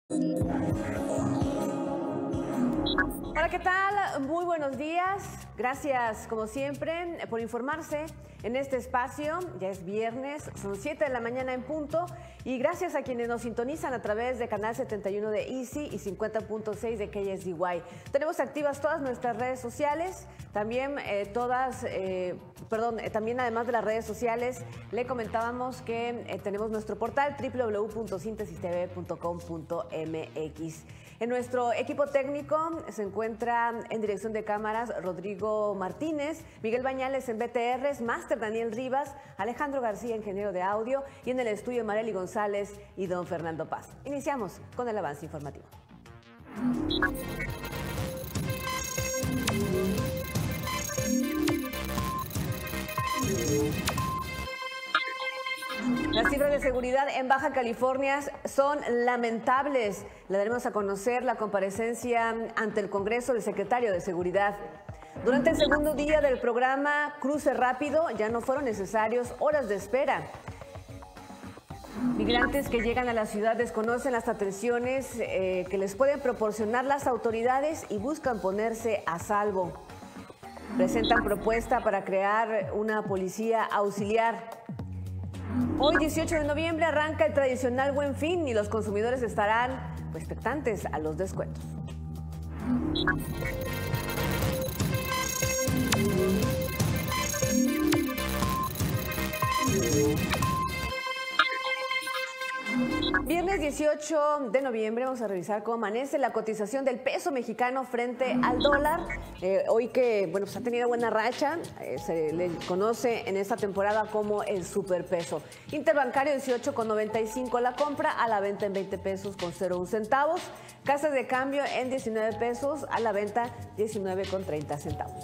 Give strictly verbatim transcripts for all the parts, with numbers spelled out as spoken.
Hola, ¿qué tal? Muy buenos días. Gracias, como siempre, por informarse en este espacio. Ya es viernes, son siete de la mañana en punto. Y gracias a quienes nos sintonizan a través de Canal setenta y uno de Easy y cincuenta punto seis de K S D Y. Tenemos activas todas nuestras redes sociales. También eh, todas, eh, perdón, eh, también además de las redes sociales, le comentábamos que eh, tenemos nuestro portal doble u doble u doble u punto síntesis t v punto com punto m x. En nuestro equipo técnico se encuentra en dirección de cámaras Rodrigo Martínez, Miguel Bañales en B T Rs, Máster Daniel Rivas, Alejandro García, ingeniero de audio, y en el estudio Marely González y don Fernando Paz. Iniciamos con el avance informativo. Las cifras de seguridad en Baja California son lamentables. Le daremos a conocer la comparecencia ante el Congreso del secretario de Seguridad. Durante el segundo día del programa Cruce Rápido ya no fueron necesarios horas de espera. Migrantes que llegan a la ciudad desconocen las atenciones eh, que les pueden proporcionar las autoridades y buscan ponerse a salvo. Presentan propuesta para crear una policía auxiliar. Hoy, dieciocho de noviembre, arranca el tradicional Buen Fin y los consumidores estarán pues, expectantes a los descuentos. Viernes dieciocho de noviembre vamos a revisar cómo amanece la cotización del peso mexicano frente al dólar. Eh, hoy que bueno, pues ha tenido buena racha, eh, se le conoce en esta temporada como el superpeso. Interbancario dieciocho con noventa y cinco la compra, a la venta en veinte pesos con cero uno centavos. Casas de cambio en diecinueve pesos, a la venta diecinueve con treinta centavos.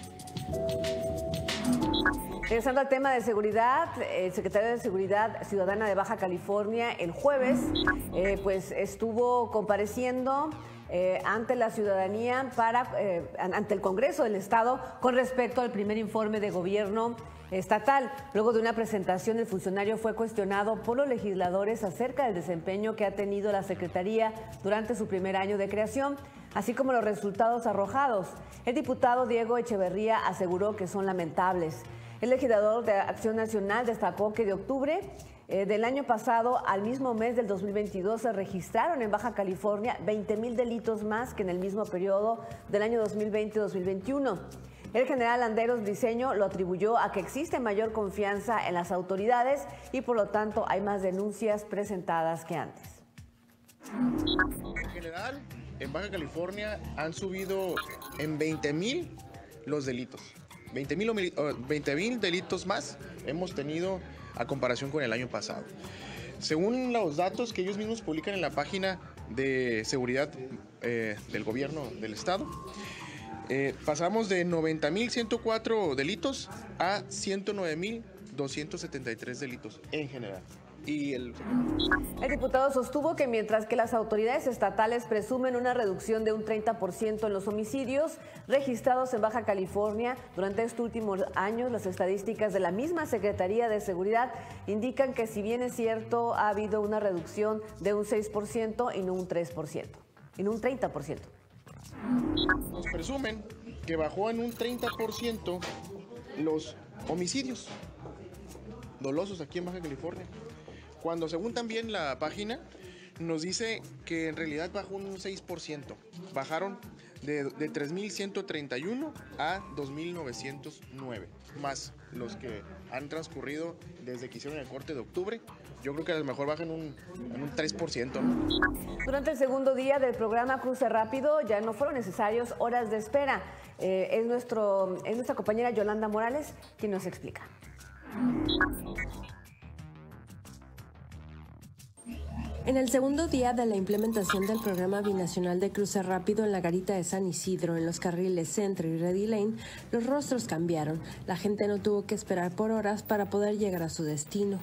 Regresando al tema de seguridad, el secretario de Seguridad Ciudadana de Baja California el jueves eh, pues estuvo compareciendo eh, ante la ciudadanía para eh, ante el Congreso del Estado con respecto al primer informe de gobierno estatal. Luego de una presentación, el funcionario fue cuestionado por los legisladores acerca del desempeño que ha tenido la Secretaría durante su primer año de creación, así como los resultados arrojados. El diputado Diego Echeverría aseguró que son lamentables. El legislador de Acción Nacional destacó que de octubre eh, del año pasado al mismo mes del dos mil veintidós se registraron en Baja California veinte mil delitos más que en el mismo periodo del año dos mil veinte dos mil veintiuno. El general Anderos Briceño lo atribuyó a que existe mayor confianza en las autoridades y por lo tanto hay más denuncias presentadas que antes. En general, en Baja California han subido en veinte mil los delitos. veinte mil delitos más hemos tenido a comparación con el año pasado. Según los datos que ellos mismos publican en la página de seguridad eh, del gobierno del estado, eh, pasamos de noventa mil ciento cuatro delitos a ciento nueve mil doscientos setenta y tres delitos en general. Y el... el diputado sostuvo que mientras que las autoridades estatales presumen una reducción de un treinta por ciento en los homicidios registrados en Baja California durante estos últimos años, las estadísticas de la misma Secretaría de Seguridad indican que si bien es cierto, ha habido una reducción de un seis por ciento y no un tres por ciento, y no un treinta por ciento. Nos presumen que bajó en un treinta por ciento los homicidios dolosos aquí en Baja California, cuando según también la página nos dice que en realidad bajó un seis por ciento. Bajaron de, de tres mil ciento treinta y uno a dos mil novecientos nueve, más los que han transcurrido desde que hicieron el corte de octubre. Yo creo que a lo mejor bajan un, en un tres por ciento, ¿no? Durante el segundo día del programa Cruce Rápido ya no fueron necesarios horas de espera. Eh, es, nuestro, es nuestra compañera Yolanda Morales quien nos explica. En el segundo día de la implementación del programa binacional de cruce rápido en la garita de San Isidro, en los carriles Centro y Ready Lane, los rostros cambiaron. La gente no tuvo que esperar por horas para poder llegar a su destino.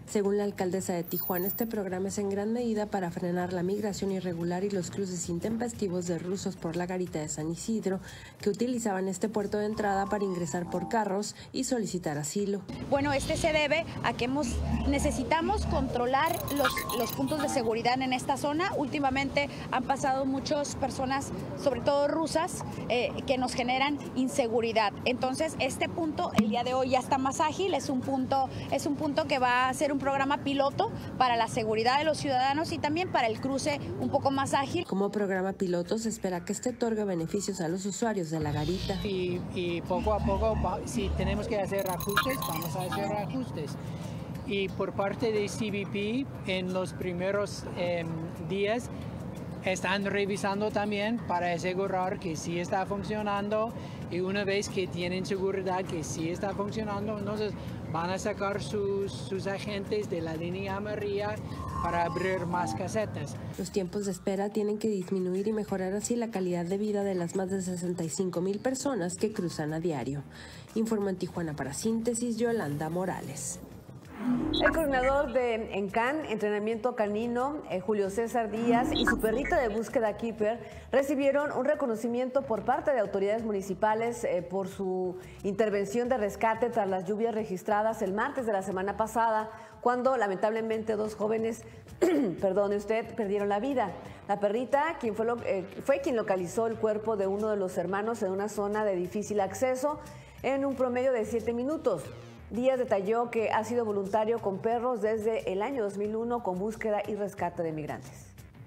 Según la alcaldesa de Tijuana, este programa es en gran medida para frenar la migración irregular y los cruces intempestivos de rusos por la garita de San Isidro, que utilizaban este puerto de entrada para ingresar por carros y solicitar asilo. Bueno, este se debe a que hemos, necesitamos controlar los, los puntos de seguridad en esta zona. Últimamente han pasado muchas personas, sobre todo rusas, eh, que nos generan inseguridad. Entonces, este punto el día de hoy ya está más ágil, es un punto, es un punto que va a ser un programa piloto para la seguridad de los ciudadanos y también para el cruce un poco más ágil. Como programa piloto se espera que este otorgue beneficios a los usuarios de la garita. Y, y poco a poco, si tenemos que hacer ajustes, vamos a hacer ajustes. Y por parte de C B P, en los primeros eh, días, están revisando también para asegurar que sí está funcionando, y una vez que tienen seguridad que sí está funcionando, entonces van a sacar sus, sus agentes de la línea amarilla para abrir más casetas. Los tiempos de espera tienen que disminuir y mejorar así la calidad de vida de las más de sesenta y cinco mil personas que cruzan a diario. Informó en Tijuana para Síntesis, Yolanda Morales. El coordinador de ENCAN, Entrenamiento Canino, eh, Julio César Díaz, y su perrita de búsqueda Keeper recibieron un reconocimiento por parte de autoridades municipales eh, por su intervención de rescate tras las lluvias registradas el martes de la semana pasada, cuando lamentablemente dos jóvenes, perdone usted, perdieron la vida. La perrita, quien fue, lo, eh, fue quien localizó el cuerpo de uno de los hermanos en una zona de difícil acceso en un promedio de siete minutos. Díaz detalló que ha sido voluntario con perros desde el año dos mil uno con búsqueda y rescate de migrantes.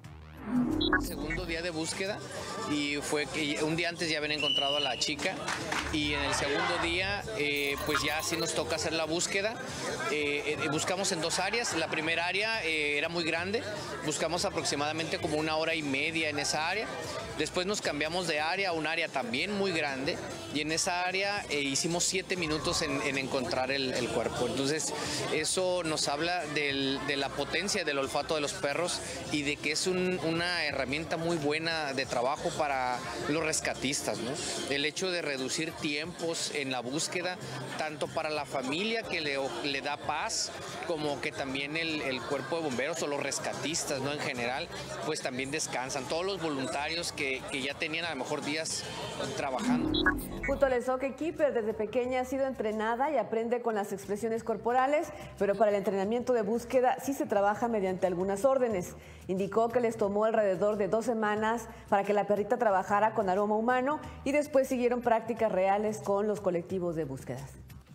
Segundo día de búsqueda, y fue que un día antes ya habían encontrado a la chica, y en el segundo día eh, pues ya sí nos toca hacer la búsqueda. Eh, eh, buscamos en dos áreas. La primera área eh, era muy grande, buscamos aproximadamente como una hora y media en esa área. Después nos cambiamos de área a un área también muy grande, y en esa área eh, hicimos siete minutos en, en encontrar el, el cuerpo. Entonces eso nos habla del, de la potencia del olfato de los perros y de que es un, una herramienta muy buena de trabajo para los rescatistas, ¿no? El hecho de reducir tiempos en la búsqueda, tanto para la familia, que le, le da paz, como que también el, el cuerpo de bomberos o los rescatistas, ¿no? En general, pues también descansan. Todos los voluntarios que, que ya tenían a lo mejor días trabajando. Puntualizó que Keeper desde pequeña ha sido entrenada y aprende con las expresiones corporales, pero para el entrenamiento de búsqueda sí se trabaja mediante algunas órdenes. Indicó que les tomó alrededor de dos semanas para que la perrita trabajara con aroma humano, y después siguieron prácticas reales con los colectivos de búsquedas.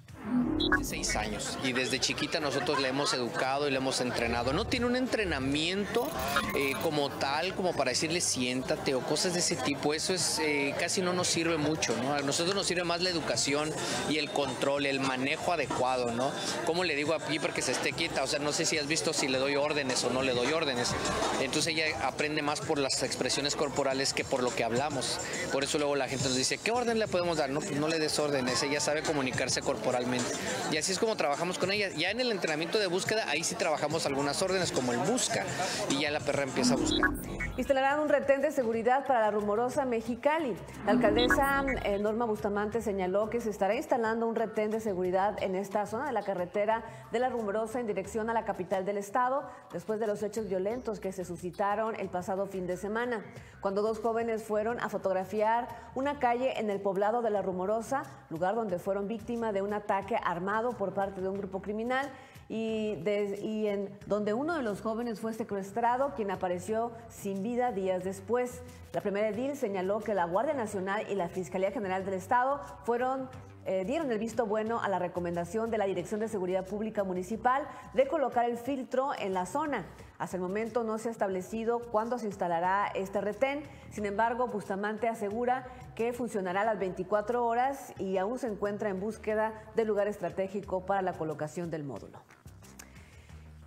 Seis años, y desde chiquita nosotros le hemos educado y le hemos entrenado. No tiene un entrenamiento eh, como tal, como para decirle siéntate o cosas de ese tipo. Eso es eh, casi no nos sirve mucho, ¿no? A nosotros nos sirve más la educación y el control, el manejo adecuado, ¿no? ¿Cómo le digo a Piper que se esté quieta? O sea, no sé si has visto si le doy órdenes o no le doy órdenes. Entonces ella aprende más por las expresiones corporales que por lo que hablamos. Por eso luego la gente nos dice, ¿qué orden le podemos dar? No, pues no le des órdenes, ella sabe comunicarse corporalmente. Y así es como trabajamos con ella. Ya en el entrenamiento de búsqueda, ahí sí trabajamos algunas órdenes como el busca, y ya la perra empieza a buscar. Instalarán un retén de seguridad para la Rumorosa Mexicali. La alcaldesa eh, Norma Bustamante señaló que se estará instalando un retén de seguridad en esta zona de la carretera de la Rumorosa en dirección a la capital del estado, después de los hechos violentos que se suscitaron el pasado fin de semana, cuando dos jóvenes fueron a fotografiar una calle en el poblado de la Rumorosa, lugar donde fueron víctimas de un ataque armado por parte de un grupo criminal, y, de, y en donde uno de los jóvenes fue secuestrado, quien apareció sin vida días después. La primera edil señaló que la Guardia Nacional y la Fiscalía General del Estado fueron Eh, dieron el visto bueno a la recomendación de la Dirección de Seguridad Pública Municipal de colocar el filtro en la zona. Hasta el momento no se ha establecido cuándo se instalará este retén. Sin embargo, Bustamante asegura que funcionará a las veinticuatro horas y aún se encuentra en búsqueda de lugar estratégico para la colocación del módulo.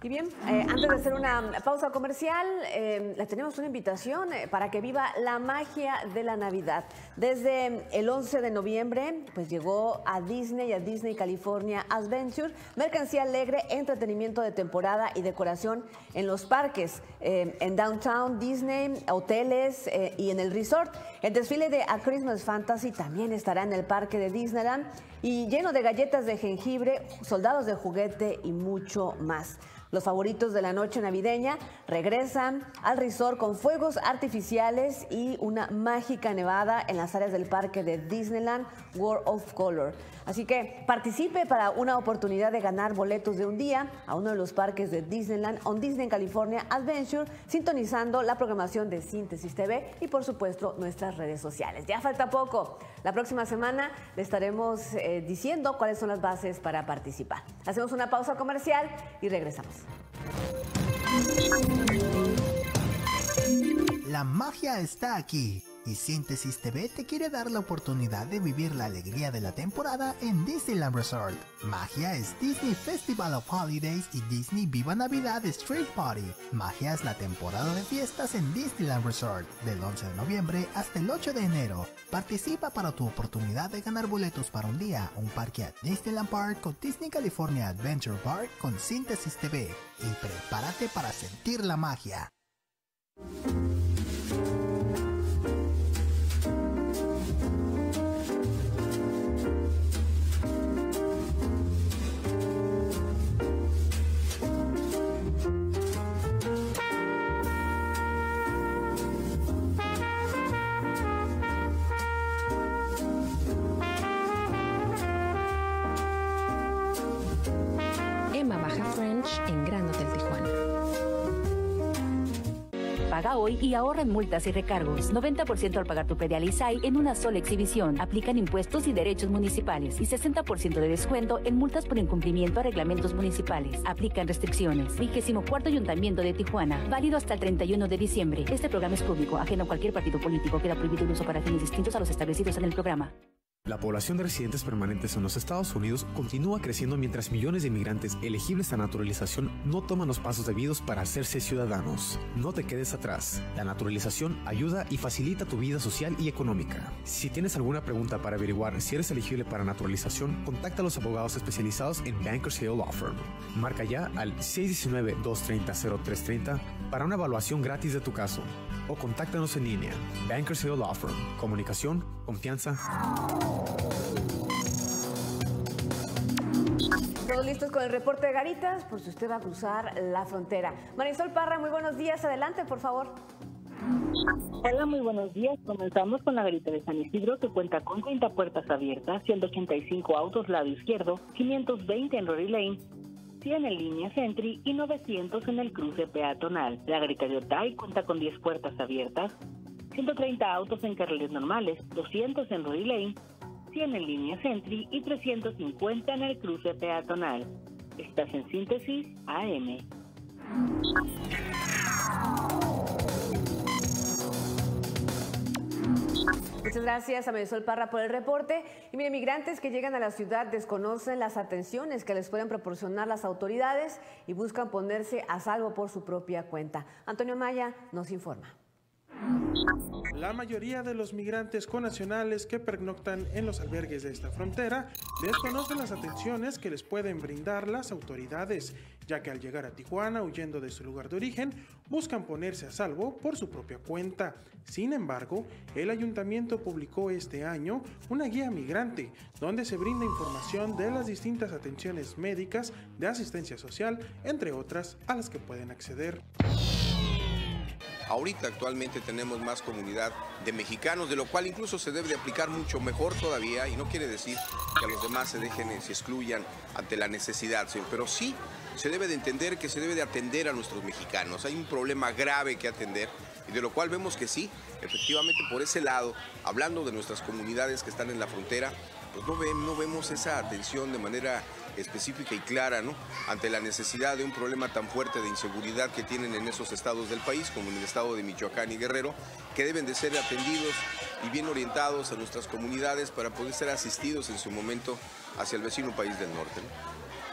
Y bien, eh, antes de hacer una pausa comercial, eh, le tenemos una invitación eh, para que viva la magia de la Navidad. Desde el once de noviembre, pues llegó a Disney y a Disney California Adventure, mercancía alegre, entretenimiento de temporada y decoración en los parques, eh, en Downtown Disney, hoteles eh, y en el resort. El desfile de A Christmas Fantasy también estará en el parque de Disneyland y lleno de galletas de jengibre, soldados de juguete y mucho más. Los favoritos de la noche navideña regresan al resort con fuegos artificiales y una mágica nevada en las áreas del parque de Disneyland World of Color. Así que participe para una oportunidad de ganar boletos de un día a uno de los parques de Disneyland on Disney California Adventure, sintonizando la programación de Síntesis T V y por supuesto nuestras redes sociales. Ya falta poco. La próxima semana le estaremos eh, diciendo cuáles son las bases para participar. Hacemos una pausa comercial y regresamos. La magia está aquí y Síntesis T V te quiere dar la oportunidad de vivir la alegría de la temporada en Disneyland Resort. Magia es Disney Festival of Holidays y Disney Viva Navidad Street Party. Magia es la temporada de fiestas en Disneyland Resort, del once de noviembre hasta el ocho de enero. Participa para tu oportunidad de ganar boletos para un día, un parque a Disneyland Park o Disney California Adventure Park con Síntesis T V. Y prepárate para sentir la magia. Emma Baja French en Gran Hotel Tijuana. Paga hoy y ahorra en multas y recargos. noventa por ciento al pagar tu predial I S A I en una sola exhibición. Aplican impuestos y derechos municipales. Y sesenta por ciento de descuento en multas por incumplimiento a reglamentos municipales. Aplican restricciones. Vigésimo cuarto Ayuntamiento de Tijuana. Válido hasta el treinta y uno de diciembre. Este programa es público, ajeno a cualquier partido político. Queda prohibido el uso para fines distintos a los establecidos en el programa. La población de residentes permanentes en los Estados Unidos continúa creciendo mientras millones de inmigrantes elegibles a naturalización no toman los pasos debidos para hacerse ciudadanos. No te quedes atrás. La naturalización ayuda y facilita tu vida social y económica. Si tienes alguna pregunta para averiguar si eres elegible para naturalización, contacta a los abogados especializados en Bankers Hill Law Firm. Marca ya al seis uno nueve, dos tres cero, cero tres tres cero para una evaluación gratis de tu caso. O contáctanos en línea. Bankers Hill Law Firm. Comunicación, confianza. Todos listos con el reporte de Garitas, por si usted va a cruzar la frontera. Marisol Parra, muy buenos días. Adelante, por favor. Hola, muy buenos días. Comenzamos con la Garita de San Isidro, que cuenta con treinta puertas abiertas, ciento ochenta y cinco autos lado izquierdo, quinientos veinte en Rory Lane, cien en línea Sentry y novecientos en el cruce peatonal. La Garita de Otay cuenta con diez puertas abiertas, ciento treinta autos en carriles normales, doscientos en Rory Lane, cien en línea Sentry y trescientos cincuenta en el cruce peatonal. Estás en Síntesis A M. Muchas gracias a Marisol Parra por el reporte. Y mire, migrantes que llegan a la ciudad desconocen las atenciones que les pueden proporcionar las autoridades y buscan ponerse a salvo por su propia cuenta. Antonio Maya nos informa. La mayoría de los migrantes connacionales que pernoctan en los albergues de esta frontera desconocen las atenciones que les pueden brindar las autoridades, ya que al llegar a Tijuana huyendo de su lugar de origen, buscan ponerse a salvo por su propia cuenta. Sin embargo, el ayuntamiento publicó este año una guía migrante, donde se brinda información de las distintas atenciones médicas, de asistencia social, entre otras, a las que pueden acceder. Ahorita actualmente tenemos más comunidad de mexicanos, de lo cual incluso se debe de aplicar mucho mejor todavía, y no quiere decir que a los demás se dejen, se excluyan ante la necesidad, pero sí se debe de entender que se debe de atender a nuestros mexicanos. Hay un problema grave que atender, y de lo cual vemos que sí, efectivamente por ese lado, hablando de nuestras comunidades que están en la frontera, pues no, ve, no vemos esa atención de manera específica y clara, ¿no?, ante la necesidad de un problema tan fuerte de inseguridad que tienen en esos estados del país, como en el estado de Michoacán y Guerrero, que deben de ser atendidos y bien orientados a nuestras comunidades para poder ser asistidos en su momento hacia el vecino país del norte, ¿no?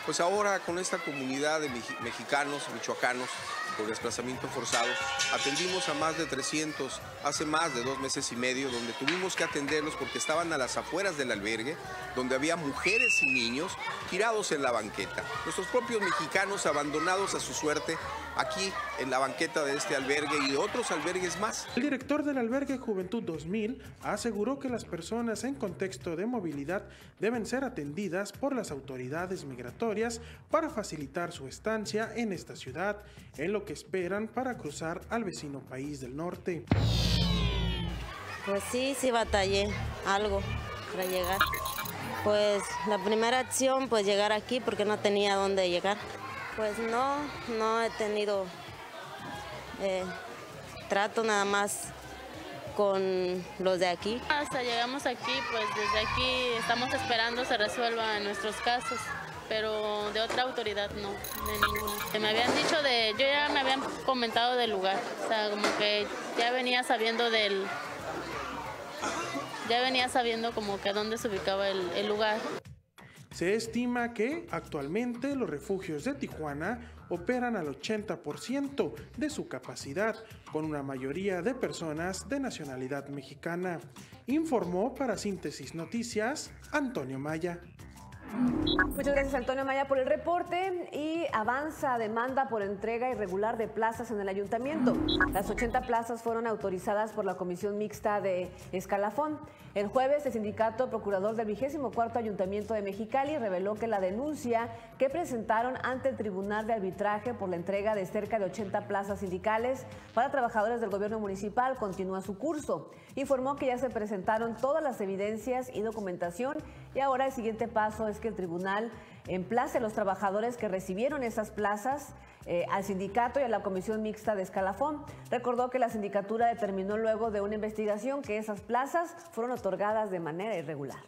pues ahora con esta comunidad de mexicanos, michoacanos, por desplazamiento forzado, atendimos a más de trescientos hace más de dos meses y medio, donde tuvimos que atenderlos porque estaban a las afueras del albergue, donde había mujeres y niños tirados en la banqueta. Nuestros propios mexicanos abandonados a su suerte aquí en la banqueta de este albergue y de otros albergues más. El director del albergue Juventud dos mil aseguró que las personas en contexto de movilidad deben ser atendidas por las autoridades migratorias para facilitar su estancia en esta ciudad, en lo que esperan para cruzar al vecino país del norte. Pues sí, sí batallé algo para llegar. Pues la primera acción, pues llegar aquí porque no tenía dónde llegar. Pues no, no he tenido eh, trato nada más con los de aquí. Hasta llegamos aquí, pues desde aquí estamos esperando se resuelvan nuestros casos, pero de otra autoridad no, de ninguna. Me habían dicho de, yo ya me habían comentado del lugar, o sea, como que ya venía sabiendo del, ya venía sabiendo como que dónde se ubicaba el, el lugar. Se estima que actualmente los refugios de Tijuana operan al ochenta por ciento de su capacidad, con una mayoría de personas de nacionalidad mexicana. Informó para Síntesis Noticias, Antonio Maya. Muchas gracias, Antonio Maya, por el reporte. Y avanza demanda por entrega irregular de plazas en el ayuntamiento. Las ochenta plazas fueron autorizadas por la Comisión Mixta de Escalafón. El jueves, el sindicato procurador del vigésimo cuarto Ayuntamiento de Mexicali reveló que la denuncia que presentaron ante el Tribunal de Arbitraje por la entrega de cerca de ochenta plazas sindicales para trabajadores del gobierno municipal continúa su curso. Informó que ya se presentaron todas las evidencias y documentación y ahora el siguiente paso es que el tribunal emplace a los trabajadores que recibieron esas plazas eh, al sindicato y a la Comisión Mixta de Escalafón. Recordó que la sindicatura determinó luego de una investigación que esas plazas fueron otorgadas de manera irregular.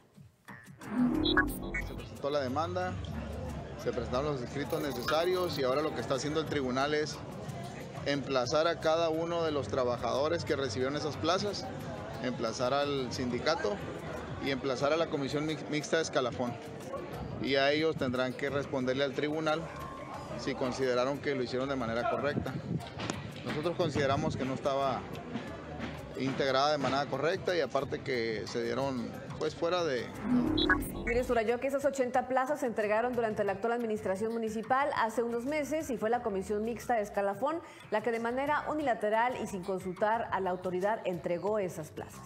Se presentó la demanda, se presentaron los escritos necesarios y ahora lo que está haciendo el tribunal es emplazar a cada uno de los trabajadores que recibieron esas plazas, emplazar al sindicato y emplazar a la Comisión Mixta de Escalafón. Y a ellos tendrán que responderle al tribunal si consideraron que lo hicieron de manera correcta. Nosotros consideramos que no estaba integrada de manera correcta y aparte que se dieron pues fuera de... Mire, subrayó que esas ochenta plazas se entregaron durante la actual administración municipal hace unos meses y fue la Comisión Mixta de Escalafón la que de manera unilateral y sin consultar a la autoridad entregó esas plazas.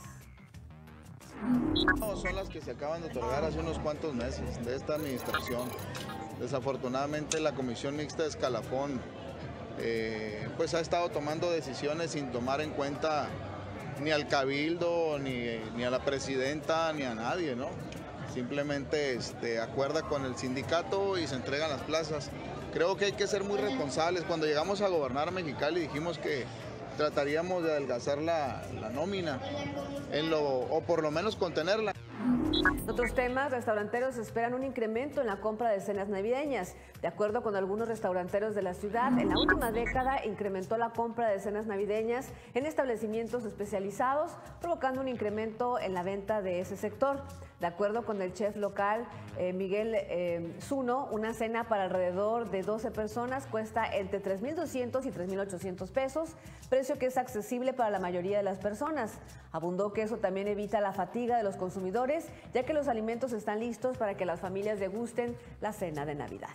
No, son las que se acaban de otorgar hace unos cuantos meses de esta administración. Desafortunadamente la Comisión Mixta de Escalafón eh, pues ha estado tomando decisiones sin tomar en cuenta ni al cabildo, ni, ni a la presidenta, ni a nadie, ¿no? Simplemente este, acuerda con el sindicato y se entregan las plazas. Creo que hay que ser muy responsables. Cuando llegamos a gobernar a Mexicali dijimos que trataríamos de adelgazar la, la nómina, en lo, o por lo menos contenerla. En otros temas, restauranteros esperan un incremento en la compra de cenas navideñas. De acuerdo con algunos restauranteros de la ciudad, en la última década incrementó la compra de cenas navideñas en establecimientos especializados, provocando un incremento en la venta de ese sector. De acuerdo con el chef local eh, Miguel eh, Zuno, una cena para alrededor de doce personas cuesta entre tres mil doscientos y tres mil ochocientos pesos, precio que es accesible para la mayoría de las personas. Abundó que eso también evita la fatiga de los consumidores, ya que los alimentos están listos para que las familias degusten la cena de Navidad.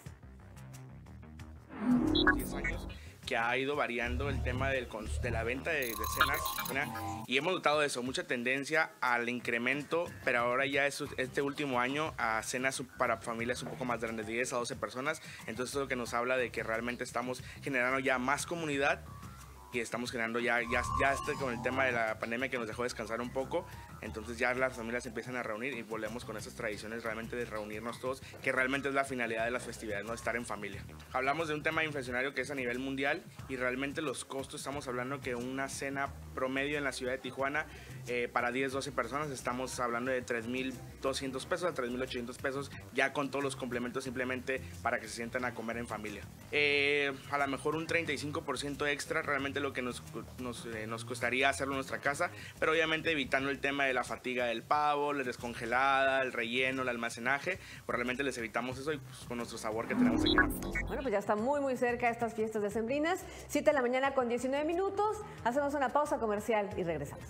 diez años que ha ido variando el tema del, de la venta de, de cenas, ¿no? Y hemos notado eso, mucha tendencia al incremento, pero ahora ya es este último año a cenas para familias un poco más grandes, de diez a doce personas. Entonces eso es lo que nos habla de que realmente estamos generando ya más comunidad y estamos generando ya, ya, ya este, con el tema de la pandemia que nos dejó descansar un poco, entonces ya las familias se empiezan a reunir y volvemos con esas tradiciones realmente de reunirnos todos, que realmente es la finalidad de las festividades, no estar en familia. Hablamos de un tema inflacionario que es a nivel mundial y realmente los costos, estamos hablando que una cena promedio en la ciudad de Tijuana eh, para diez, doce personas estamos hablando de tres mil doscientos pesos a tres mil ochocientos pesos, ya con todos los complementos simplemente para que se sientan a comer en familia. Eh, a lo mejor un treinta y cinco por ciento extra, realmente lo que nos, nos, eh, nos costaría hacerlo en nuestra casa, pero obviamente evitando el tema de la fatiga del pavo, la descongelada, el relleno, el almacenaje, pues realmente les evitamos eso y pues, con nuestro sabor que tenemos aquí. Bueno, pues ya está muy muy cerca estas fiestas decembrinas, siete de la mañana con diecinueve minutos, hacemos una pausa comercial y regresamos.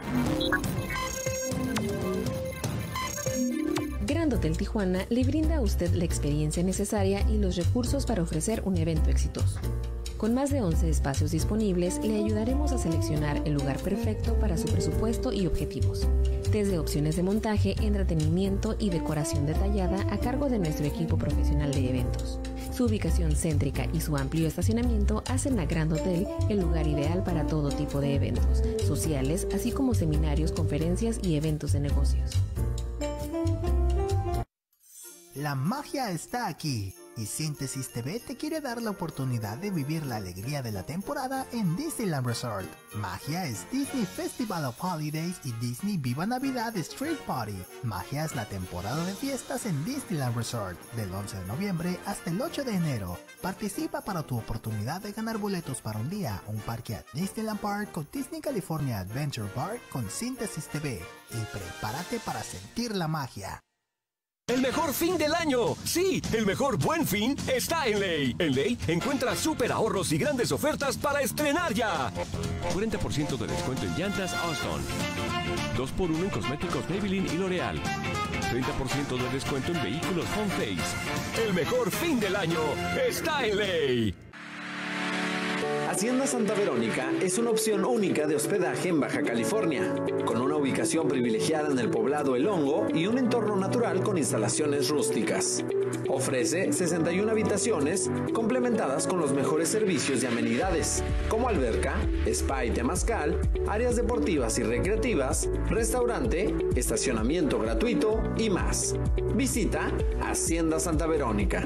Grand Hotel Tijuana le brinda a usted la experiencia necesaria y los recursos para ofrecer un evento exitoso. Con más de once espacios disponibles, le ayudaremos a seleccionar el lugar perfecto para su presupuesto y objetivos. Desde opciones de montaje, entretenimiento y decoración detallada a cargo de nuestro equipo profesional de eventos. Su ubicación céntrica y su amplio estacionamiento hacen a Grand Hotel el lugar ideal para todo tipo de eventos sociales, así como seminarios, conferencias y eventos de negocios. La magia está aquí y Síntesis T V te quiere dar la oportunidad de vivir la alegría de la temporada en Disneyland Resort. Magia es Disney Festival of Holidays y Disney Viva Navidad Street Party. Magia es la temporada de fiestas en Disneyland Resort, del once de noviembre hasta el ocho de enero. Participa para tu oportunidad de ganar boletos para un día, un parque a Disneyland Park con Disney California Adventure Park con Síntesis T V. Y prepárate para sentir la magia. El mejor fin del año. Sí, el mejor buen fin está en Ley. En Ley encuentras súper ahorros y grandes ofertas para estrenar ya. cuarenta por ciento de descuento en llantas Austin. dos por uno en cosméticos Maybelline y L'Oreal. treinta por ciento de descuento en vehículos Home Face. El mejor fin del año está en Ley. Hacienda Santa Verónica es una opción única de hospedaje en Baja California, con una ubicación privilegiada en el poblado El Hongo y un entorno natural con instalaciones rústicas. Ofrece sesenta y una habitaciones complementadas con los mejores servicios y amenidades, como alberca, spa y temazcal, áreas deportivas y recreativas, restaurante, estacionamiento gratuito y más. Visita Hacienda Santa Verónica.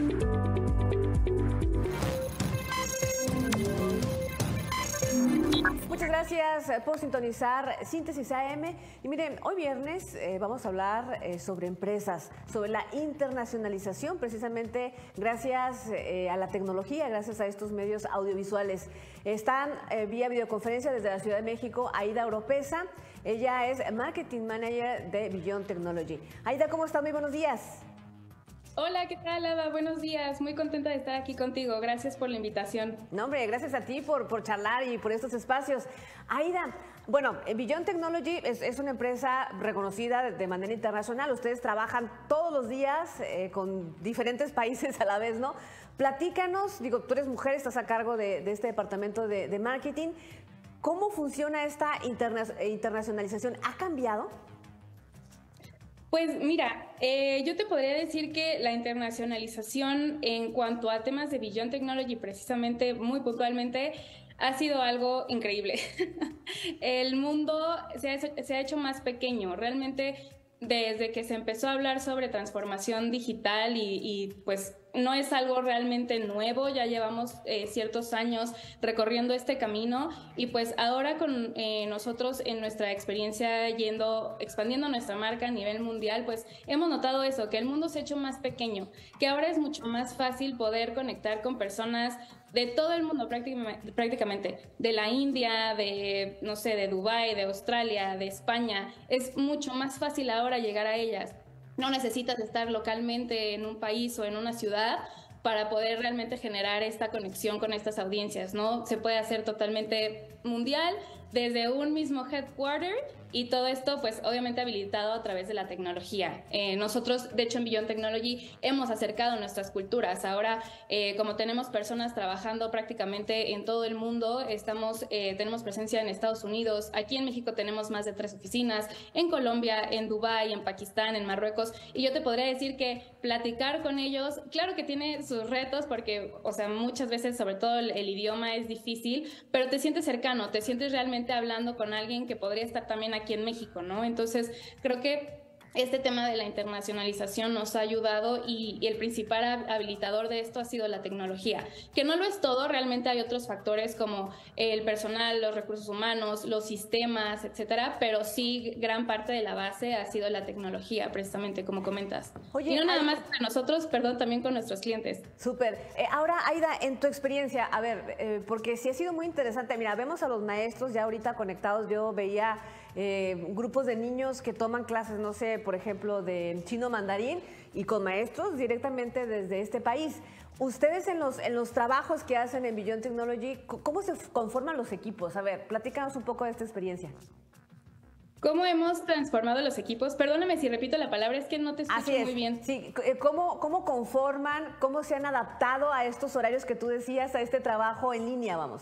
Muchas gracias por sintonizar Síntesis A M. Y miren, hoy viernes eh, vamos a hablar eh, sobre empresas, sobre la internacionalización, precisamente gracias eh, a la tecnología, gracias a estos medios audiovisuales. Están eh, vía videoconferencia desde la Ciudad de México Aida Oropesa. Ella es Marketing Manager de Beyond Technology. Aida, ¿cómo estás? Muy buenos días. Hola, ¿qué tal, Ada? Buenos días. Muy contenta de estar aquí contigo. Gracias por la invitación. No, hombre, gracias a ti por, por charlar y por estos espacios. Aida, bueno, Beyond Technology es, es una empresa reconocida de manera internacional. Ustedes trabajan todos los días eh, con diferentes países a la vez, ¿no? Platícanos, digo, tú eres mujer, estás a cargo de, de este departamento de, de marketing. ¿Cómo funciona esta interna internacionalización? ¿Ha cambiado? Pues mira, eh, yo te podría decir que la internacionalización en cuanto a temas de Beyond Technology, precisamente, muy puntualmente, ha sido algo increíble. El mundo se ha, se ha hecho más pequeño. Realmente, desde que se empezó a hablar sobre transformación digital y, y pues no es algo realmente nuevo, ya llevamos eh, ciertos años recorriendo este camino y pues ahora con eh, nosotros en nuestra experiencia yendo, expandiendo nuestra marca a nivel mundial, pues hemos notado eso, que el mundo se ha hecho más pequeño, que ahora es mucho más fácil poder conectar con personas de todo el mundo prácticamente, prácticamente, de la India, de, no sé, de Dubái, de Australia, de España. Es mucho más fácil ahora llegar a ellas. No necesitas estar localmente en un país o en una ciudad para poder realmente generar esta conexión con estas audiencias, ¿no? Se puede hacer totalmente mundial desde un mismo headquarter y todo esto pues obviamente habilitado a través de la tecnología. Eh, nosotros de hecho en Beyond Technology hemos acercado nuestras culturas. Ahora eh, como tenemos personas trabajando prácticamente en todo el mundo, estamos, eh, tenemos presencia en Estados Unidos, aquí en México tenemos más de tres oficinas, en Colombia, en Dubái, en Pakistán, en Marruecos, y yo te podría decir que platicar con ellos, claro que tiene sus retos porque, o sea, muchas veces sobre todo el, el idioma es difícil, pero te sientes cercano, te sientes realmente hablando con alguien que podría estar también aquí en México, ¿no? Entonces, creo que este tema de la internacionalización nos ha ayudado y, y el principal habilitador de esto ha sido la tecnología, que no lo es todo, realmente hay otros factores como el personal, los recursos humanos, los sistemas, etcétera, pero sí gran parte de la base ha sido la tecnología, precisamente como comentas. Oye, y no nada más para nosotros, perdón, también con nuestros clientes. Súper. Eh, ahora, Aida, en tu experiencia, a ver, eh, porque sí ha sido muy interesante, mira, vemos a los maestros ya ahorita conectados, yo veía eh, grupos de niños que toman clases, no sé, por ejemplo, de chino mandarín y con maestros directamente desde este país. Ustedes en los, en los trabajos que hacen en Beyond Technology, ¿cómo se conforman los equipos? A ver, platícanos un poco de esta experiencia. ¿Cómo hemos transformado los equipos? Perdóname si repito la palabra, es que no te escucho muy bien. Sí, ¿Cómo, ¿Cómo conforman, cómo se han adaptado a estos horarios que tú decías, a este trabajo en línea, vamos?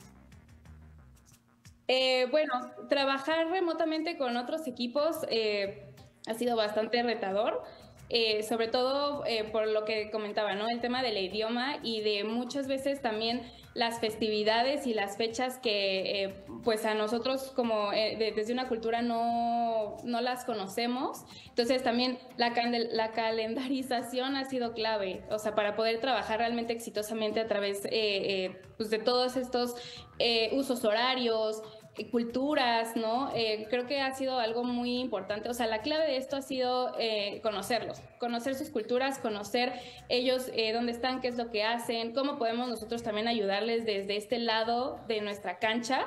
Eh, bueno, trabajar remotamente con otros equipos eh, ha sido bastante retador. Eh, sobre todo eh, por lo que comentaba, ¿no? El tema del idioma y de muchas veces también las festividades y las fechas que eh, pues a nosotros como eh, de, desde una cultura no, no las conocemos. Entonces también la, la calendarización ha sido clave, o sea, para poder trabajar realmente exitosamente a través eh, eh, pues de todos estos eh, usos horarios, culturas, ¿no? Eh, creo que ha sido algo muy importante. O sea, la clave de esto ha sido eh, conocerlos, conocer sus culturas, conocer ellos eh, dónde están, qué es lo que hacen, cómo podemos nosotros también ayudarles desde este lado de nuestra cancha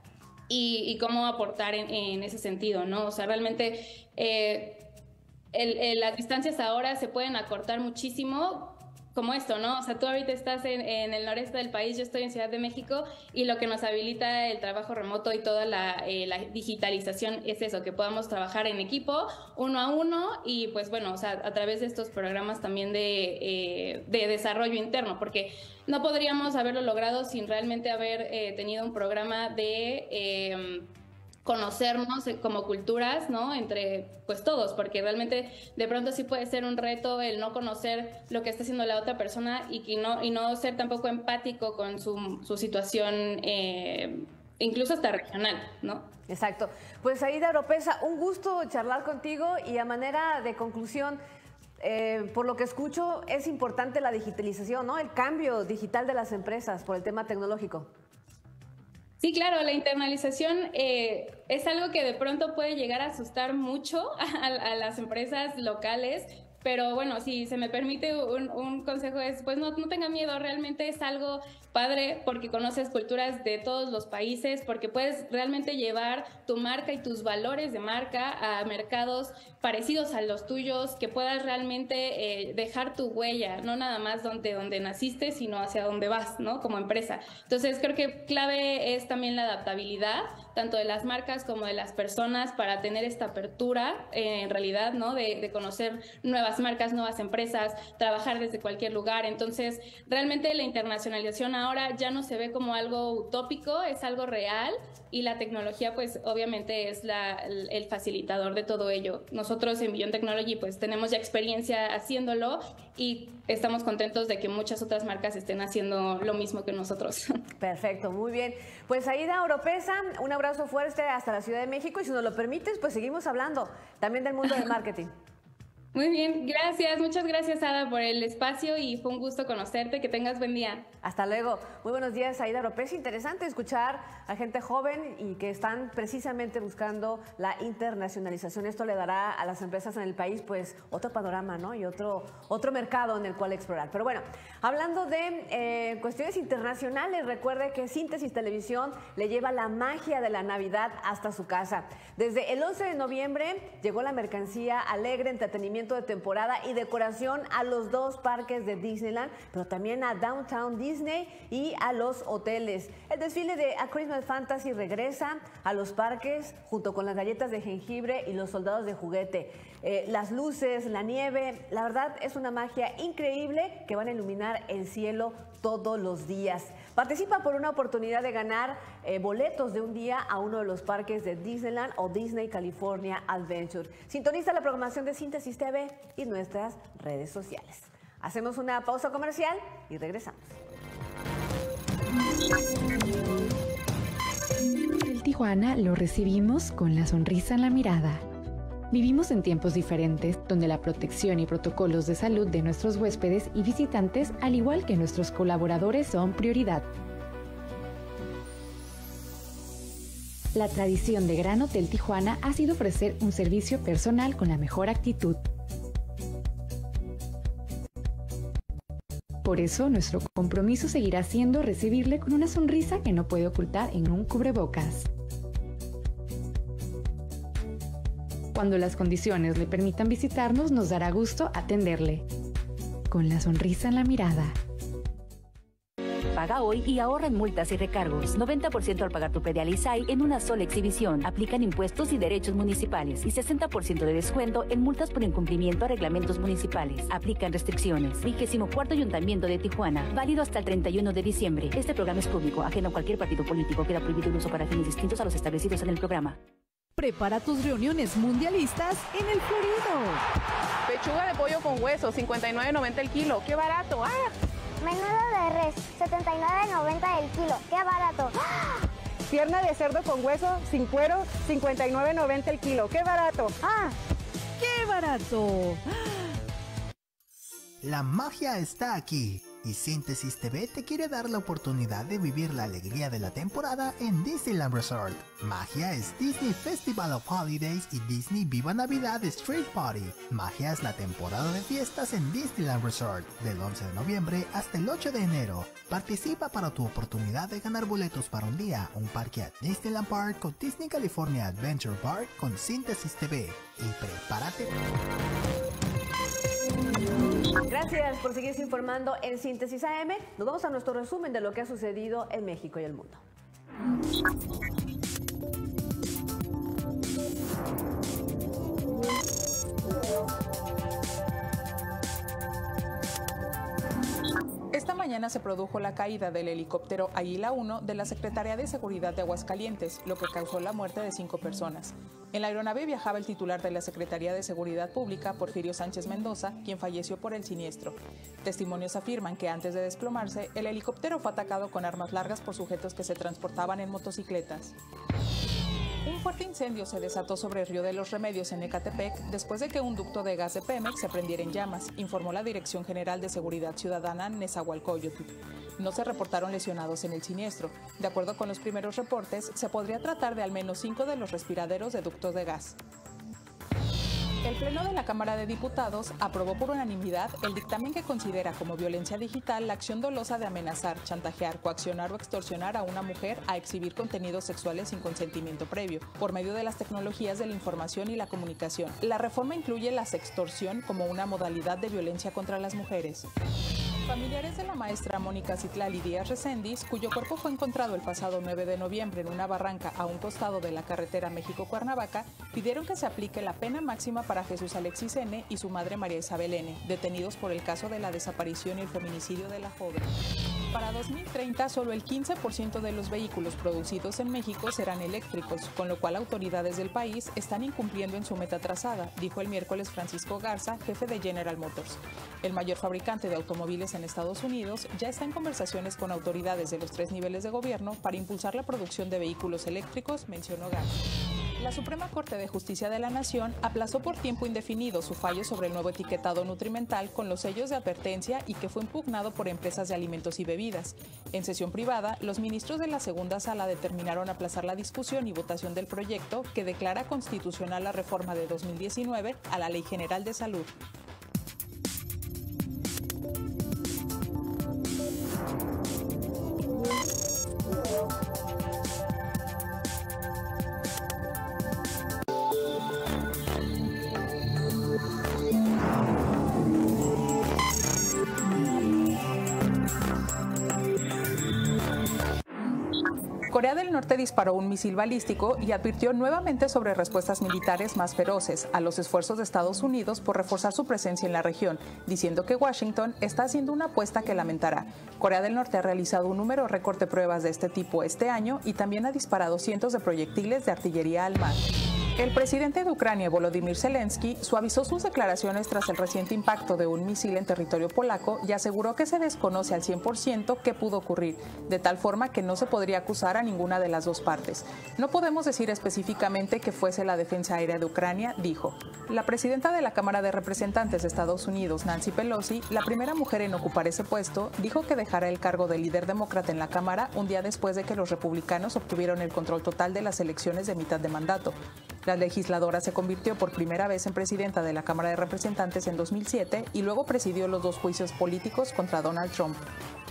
y, y cómo aportar en, en ese sentido, ¿no? O sea, realmente eh, el, el, las distancias ahora se pueden acortar muchísimo, como esto, ¿no? O sea, tú ahorita estás en, en el noreste del país, yo estoy en Ciudad de México y lo que nos habilita el trabajo remoto y toda la, eh, la digitalización es eso, que podamos trabajar en equipo, uno a uno y pues bueno, o sea, a través de estos programas también de, eh, de desarrollo interno, porque no podríamos haberlo logrado sin realmente haber eh, tenido un programa de... Eh, conocernos como culturas, ¿no? Entre, pues todos, porque realmente de pronto sí puede ser un reto el no conocer lo que está haciendo la otra persona y, que no, y no ser tampoco empático con su, su situación, eh, incluso hasta regional, ¿no? Exacto. Pues Aida Oropeza, un gusto charlar contigo y a manera de conclusión, eh, por lo que escucho, es importante la digitalización, ¿no? El cambio digital de las empresas por el tema tecnológico. Sí, claro, la internalización eh, es algo que de pronto puede llegar a asustar mucho a, a las empresas locales, pero bueno, si se me permite un, un consejo es, pues no, no tenga miedo, realmente es algo padre porque conoces culturas de todos los países, porque puedes realmente llevar tu marca y tus valores de marca a mercados parecidos a los tuyos, que puedas realmente eh, dejar tu huella, no nada más donde, donde naciste, sino hacia donde vas, ¿no? Como empresa. Entonces creo que clave es también la adaptabilidad, tanto de las marcas como de las personas, para tener esta apertura, eh, en realidad, ¿no? De, de conocer nuevas marcas, nuevas empresas, trabajar desde cualquier lugar. Entonces, realmente la internacionalización ahora ya no se ve como algo utópico, es algo real y la tecnología, pues, obviamente es la, el, el facilitador de todo ello. Nosotros en Beyond Technology, pues, tenemos ya experiencia haciéndolo y estamos contentos de que muchas otras marcas estén haciendo lo mismo que nosotros. Perfecto, muy bien. Pues Aida Oropeza, un abrazo fuerte hasta la Ciudad de México y si nos lo permites, pues seguimos hablando también del mundo del marketing. Muy bien, gracias, muchas gracias Ada por el espacio y fue un gusto conocerte, que tengas buen día. Hasta luego, muy buenos días Aida Oropeza, interesante escuchar a gente joven y que están precisamente buscando la internacionalización, esto le dará a las empresas en el país pues otro panorama, ¿no? Y otro, otro mercado en el cual explorar. Pero bueno, hablando de eh, cuestiones internacionales, recuerde que Síntesis Televisión le lleva la magia de la Navidad hasta su casa. Desde el once de noviembre llegó la mercancía alegre, entretenimiento de temporada y decoración a los dos parques de Disneyland, pero también a Downtown Disney y a los hoteles. El desfile de A Christmas Fantasy regresa a los parques junto con las galletas de jengibre y los soldados de juguete. Eh, las luces, la nieve, la verdad es una magia increíble que van a iluminar el cielo todos los días. Participa por una oportunidad de ganar eh, boletos de un día a uno de los parques de Disneyland o Disney California Adventure. Sintoniza la programación de Síntesis T V y nuestras redes sociales. Hacemos una pausa comercial y regresamos. En Tijuana lo recibimos con la sonrisa en la mirada. Vivimos en tiempos diferentes, donde la protección y protocolos de salud de nuestros huéspedes y visitantes, al igual que nuestros colaboradores, son prioridad. La tradición de Gran Hotel Tijuana ha sido ofrecer un servicio personal con la mejor actitud. Por eso, nuestro compromiso seguirá siendo recibirle con una sonrisa que no puede ocultar en un cubrebocas. Cuando las condiciones le permitan visitarnos, nos dará gusto atenderle. Con la sonrisa en la mirada. Paga hoy y ahorra en multas y recargos. noventa por ciento al pagar tu predial I S A I en una sola exhibición. Aplican impuestos y derechos municipales. Y sesenta por ciento de descuento en multas por incumplimiento a reglamentos municipales. Aplican restricciones. vigésimo cuarto Ayuntamiento de Tijuana. Válido hasta el treinta y uno de diciembre. Este programa es público, ajeno a cualquier partido político. Queda prohibido el uso para fines distintos a los establecidos en el programa. Prepara tus reuniones mundialistas en El Florido. Pechuga de pollo con hueso, cincuenta y nueve noventa el kilo. ¡Qué barato! ¡Ah! Menudo de res, setenta y nueve noventa el kilo. ¡Qué barato! ¡Ah! Pierna de cerdo con hueso, sin cuero, cincuenta y nueve noventa el kilo. ¡Qué barato! ¡Ah! ¡Qué barato! La magia está aquí. Y Síntesis T V te quiere dar la oportunidad de vivir la alegría de la temporada en Disneyland Resort. Magia es Disney Festival of Holidays y Disney Viva Navidad Street Party. Magia es la temporada de fiestas en Disneyland Resort, del once de noviembre hasta el ocho de enero. Participa para tu oportunidad de ganar boletos para un día, un parque a Disneyland Park o Disney California Adventure Park con Síntesis T V. Y prepárate. Gracias por seguirse informando en Síntesis A M. Nos vamos a nuestro resumen de lo que ha sucedido en México y el mundo. Esta mañana se produjo la caída del helicóptero Águila uno de la Secretaría de Seguridad de Aguascalientes, lo que causó la muerte de cinco personas. En la aeronave viajaba el titular de la Secretaría de Seguridad Pública, Porfirio Sánchez Mendoza, quien falleció por el siniestro. Testimonios afirman que antes de desplomarse, el helicóptero fue atacado con armas largas por sujetos que se transportaban en motocicletas. Un fuerte incendio se desató sobre el Río de los Remedios en Ecatepec después de que un ducto de gas de Pemex se prendiera en llamas, informó la Dirección General de Seguridad Ciudadana Nezahualcóyotl. No se reportaron lesionados en el siniestro. De acuerdo con los primeros reportes, se podría tratar de al menos cinco de los respiraderos de ductos de gas. El Pleno de la Cámara de Diputados aprobó por unanimidad el dictamen que considera como violencia digital la acción dolosa de amenazar, chantajear, coaccionar o extorsionar a una mujer a exhibir contenidos sexuales sin consentimiento previo, por medio de las tecnologías de la información y la comunicación. La reforma incluye la sextorsión como una modalidad de violencia contra las mujeres. Familiares de la maestra Mónica Citlali Díaz Recendis, cuyo cuerpo fue encontrado el pasado nueve de noviembre en una barranca a un costado de la carretera México-Cuernavaca, pidieron que se aplique la pena máxima para Jesús Alexis N. y su madre María Isabel N., detenidos por el caso de la desaparición y el feminicidio de la joven. Para dos mil treinta, solo el quince por ciento de los vehículos producidos en México serán eléctricos, con lo cual autoridades del país están incumpliendo en su meta trazada, dijo el miércoles Francisco Garza, jefe de General Motors. El mayor fabricante de automóviles en Estados Unidos ya está en conversaciones con autoridades de los tres niveles de gobierno para impulsar la producción de vehículos eléctricos, mencionó Garza. La Suprema Corte de Justicia de la Nación aplazó por tiempo indefinido su fallo sobre el nuevo etiquetado nutrimental con los sellos de advertencia y que fue impugnado por empresas de alimentos y bebidas. En sesión privada, los ministros de la segunda sala determinaron aplazar la discusión y votación del proyecto que declara constitucional la reforma de dos mil diecinueve a la Ley General de Salud. Corea del Norte disparó un misil balístico y advirtió nuevamente sobre respuestas militares más feroces a los esfuerzos de Estados Unidos por reforzar su presencia en la región, diciendo que Washington está haciendo una apuesta que lamentará. Corea del Norte ha realizado un número récord de pruebas de este tipo este año y también ha disparado cientos de proyectiles de artillería al mar. El presidente de Ucrania, Volodymyr Zelensky, suavizó sus declaraciones tras el reciente impacto de un misil en territorio polaco y aseguró que se desconoce al cien por ciento qué pudo ocurrir, de tal forma que no se podría acusar a ninguna de las dos partes. No podemos decir específicamente que fuese la defensa aérea de Ucrania, dijo. La presidenta de la Cámara de Representantes de Estados Unidos, Nancy Pelosi, la primera mujer en ocupar ese puesto, dijo que dejará el cargo de líder demócrata en la Cámara un día después de que los republicanos obtuvieron el control total de las elecciones de mitad de mandato. La legisladora se convirtió por primera vez en presidenta de la Cámara de Representantes en dos mil siete y luego presidió los dos juicios políticos contra Donald Trump.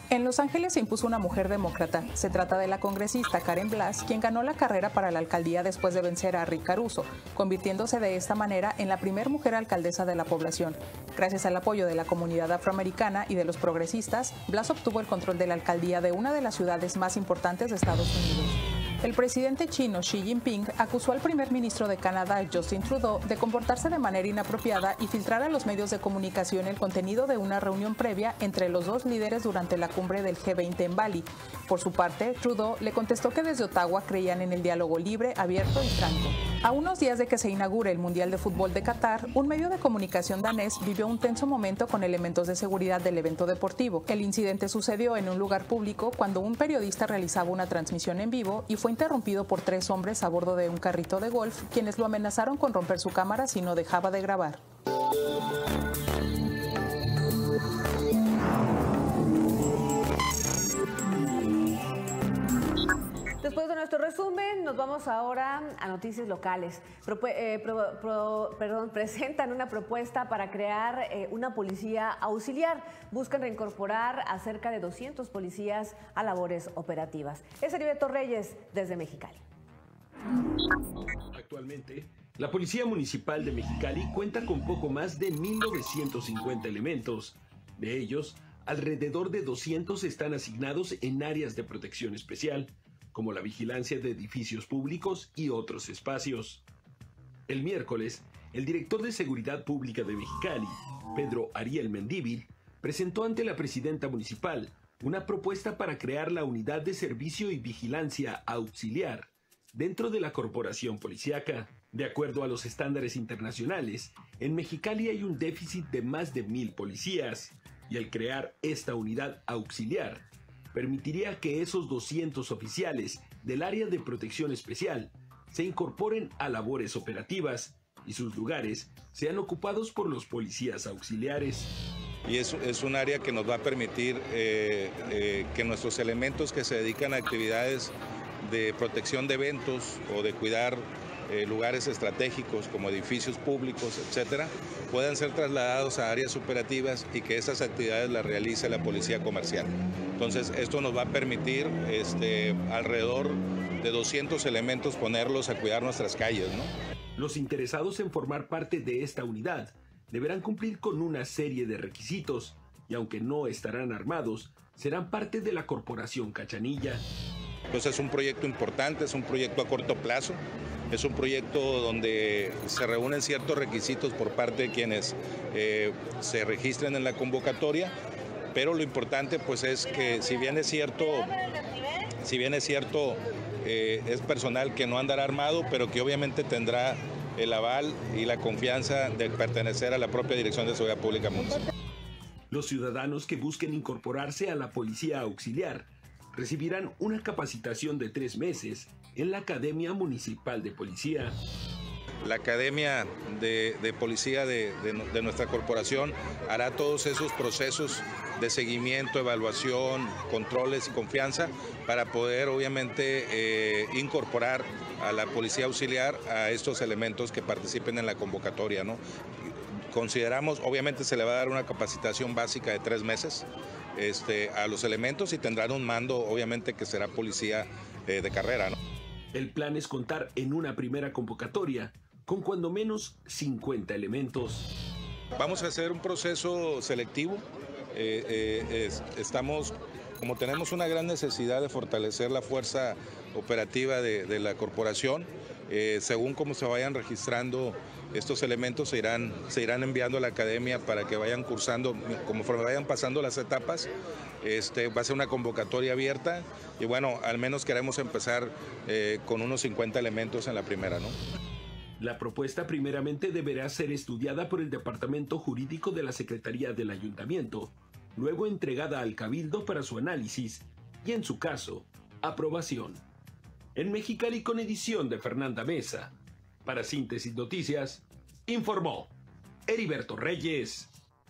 En Los Ángeles se impuso una mujer demócrata. Se trata de la congresista Karen Bass, quien ganó la carrera para la alcaldía después de vencer a Rick Caruso, convirtiéndose de esta manera en la primera mujer alcaldesa de la población. Gracias al apoyo de la comunidad afroamericana y de los progresistas, Bass obtuvo el control de la alcaldía de una de las ciudades más importantes de Estados Unidos. El presidente chino Xi Jinping acusó al primer ministro de Canadá, Justin Trudeau, de comportarse de manera inapropiada y filtrar a los medios de comunicación el contenido de una reunión previa entre los dos líderes durante la cumbre del G veinte en Bali. Por su parte, Trudeau le contestó que desde Ottawa creían en el diálogo libre, abierto y franco. A unos días de que se inaugure el Mundial de Fútbol de Qatar, un medio de comunicación danés vivió un tenso momento con elementos de seguridad del evento deportivo. El incidente sucedió en un lugar público cuando un periodista realizaba una transmisión en vivo y fue interrumpido por tres hombres a bordo de un carrito de golf, quienes lo amenazaron con romper su cámara si no dejaba de grabar. Después de nuestro resumen, nos vamos ahora a noticias locales. Propu eh, pro pro perdón, presentan una propuesta para crear eh, una policía auxiliar. Buscan reincorporar a cerca de doscientos policías a labores operativas. Es Heriberto Reyes, desde Mexicali. Actualmente, la Policía Municipal de Mexicali cuenta con poco más de mil novecientos cincuenta elementos. De ellos, alrededor de doscientos están asignados en áreas de protección especial, como la vigilancia de edificios públicos y otros espacios. El miércoles, el director de Seguridad Pública de Mexicali, Pedro Ariel Mendívil, presentó ante la presidenta municipal una propuesta para crear la Unidad de Servicio y Vigilancia Auxiliar dentro de la corporación policíaca. De acuerdo a los estándares internacionales, en Mexicali hay un déficit de más de mil policías, y al crear esta unidad auxiliar, permitiría que esos doscientos oficiales del área de protección especial se incorporen a labores operativas y sus lugares sean ocupados por los policías auxiliares. Y es, es un área que nos va a permitir eh, eh, que nuestros elementos que se dedican a actividades de protección de eventos o de cuidar eh, lugares estratégicos como edificios públicos, etcétera, puedan ser trasladados a áreas operativas y que esas actividades las realice la policía comercial. Entonces, esto nos va a permitir este, alrededor de doscientos elementos ponerlos a cuidar nuestras calles, ¿no? Los interesados en formar parte de esta unidad deberán cumplir con una serie de requisitos y, aunque no estarán armados, serán parte de la Corporación Cachanilla. Entonces es un proyecto importante, es un proyecto a corto plazo, es un proyecto donde se reúnen ciertos requisitos por parte de quienes eh, se registren en la convocatoria, pero lo importante pues es que si bien es cierto, si bien es cierto, eh, es personal que no andará armado, pero que obviamente tendrá el aval y la confianza de pertenecer a la propia Dirección de Seguridad Pública Municipal. Los ciudadanos que busquen incorporarse a la Policía Auxiliar recibirán una capacitación de tres meses en la Academia Municipal de Policía. La Academia de, de Policía de, de, de nuestra corporación hará todos esos procesos de seguimiento, evaluación, controles y confianza para poder obviamente eh, incorporar a la Policía Auxiliar a estos elementos que participen en la convocatoria, ¿no? Consideramos, obviamente se le va a dar una capacitación básica de tres meses este, a los elementos y tendrán un mando, obviamente, que será policía eh, de carrera, ¿no? El plan es contar en una primera convocatoria con cuando menos cincuenta elementos. Vamos a hacer un proceso selectivo. Eh, eh, es, estamos, como tenemos una gran necesidad de fortalecer la fuerza operativa de, de la corporación, eh, según cómo se vayan registrando estos elementos se irán, se irán enviando a la academia para que vayan cursando, conforme vayan pasando las etapas. Este, va a ser una convocatoria abierta y bueno, al menos queremos empezar eh, con unos cincuenta elementos en la primera, ¿no? La propuesta primeramente deberá ser estudiada por el Departamento Jurídico de la Secretaría del Ayuntamiento, luego entregada al Cabildo para su análisis y, en su caso, aprobación. En Mexicali, con edición de Fernanda Mesa, para Síntesis Noticias, informó Heriberto Reyes.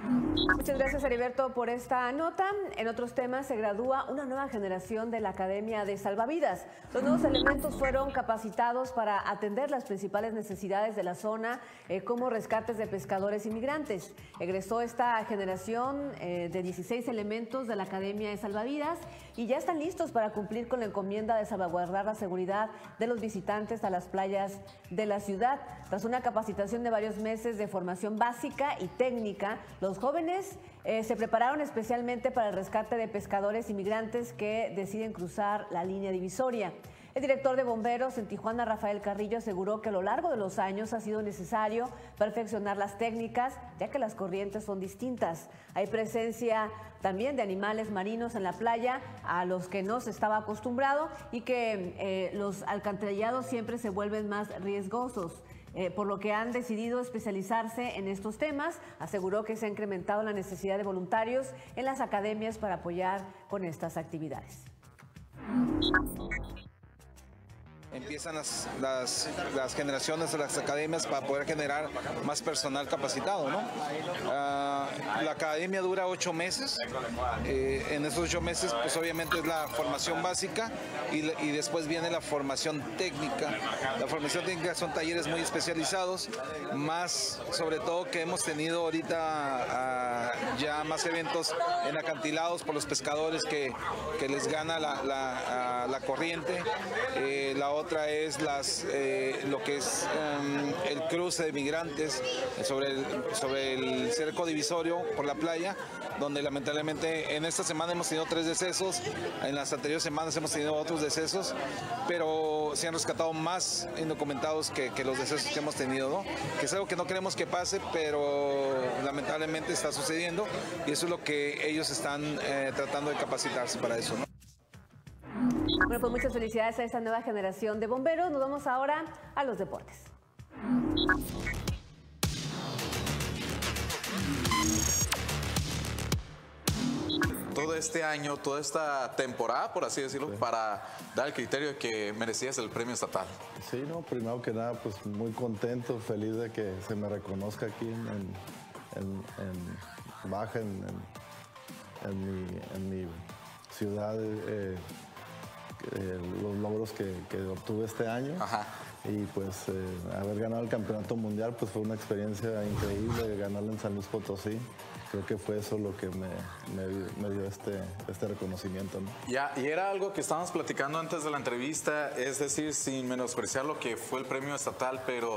Muchas gracias, Heriberto, por esta nota. En otros temas, se gradúa una nueva generación de la Academia de Salvavidas. Los nuevos elementos fueron capacitados para atender las principales necesidades de la zona, eh, como rescates de pescadores y migrantes. Egresó esta generación eh, de dieciséis elementos de la Academia de Salvavidas y ya están listos para cumplir con la encomienda de salvaguardar la seguridad de los visitantes a las playas de la ciudad. Tras una capacitación de varios meses de formación básica y técnica, los jóvenes eh, se prepararon especialmente para el rescate de pescadores y migrantes que deciden cruzar la línea divisoria. El director de bomberos en Tijuana, Rafael Carrillo, aseguró que a lo largo de los años ha sido necesario perfeccionar las técnicas, ya que las corrientes son distintas. Hay presencia también de animales marinos en la playa a los que no se estaba acostumbrado y que eh, los alcantarillados siempre se vuelven más riesgosos. Eh, por lo que han decidido especializarse en estos temas. Aseguró que se ha incrementado la necesidad de voluntarios en las academias para apoyar con estas actividades. Empiezan las, las, las generaciones de las academias para poder generar más personal capacitado, ¿no? Uh, la academia dura ocho meses. Eh, en esos ocho meses, pues obviamente es la formación básica y, y después viene la formación técnica. La formación técnica son talleres muy especializados, más sobre todo que hemos tenido ahorita uh, ya más eventos en acantilados por los pescadores que, que les gana la, la, uh, la corriente. Eh, la otra es las, eh, lo que es um, el cruce de migrantes sobre el, sobre el cerco divisorio por la playa, donde lamentablemente en esta semana hemos tenido tres decesos, en las anteriores semanas hemos tenido otros decesos, pero se han rescatado más indocumentados que, que los decesos que hemos tenido, ¿no? Que es algo que no queremos que pase, pero lamentablemente está sucediendo y eso es lo que ellos están eh, tratando de capacitarse para eso, ¿no? Bueno, pues muchas felicidades a esta nueva generación de bomberos. Nos vamos ahora a los deportes. Todo este año, toda esta temporada, por así decirlo, sí, para dar el criterio de que merecías el premio estatal. Sí, no, primero que nada, pues muy contento, feliz de que se me reconozca aquí en, en, en Baja, en, en, en, mi, en mi ciudad. Eh, Eh, los logros que, que obtuve este año. Ajá. Y pues eh, haber ganado el campeonato mundial pues fue una experiencia increíble, ganarlo en San Luis Potosí. Creo que fue eso lo que me, me, me dio este, este reconocimiento, ¿no? Ya, y era algo que estábamos platicando antes de la entrevista, es decir, sin menospreciar lo que fue el premio estatal, pero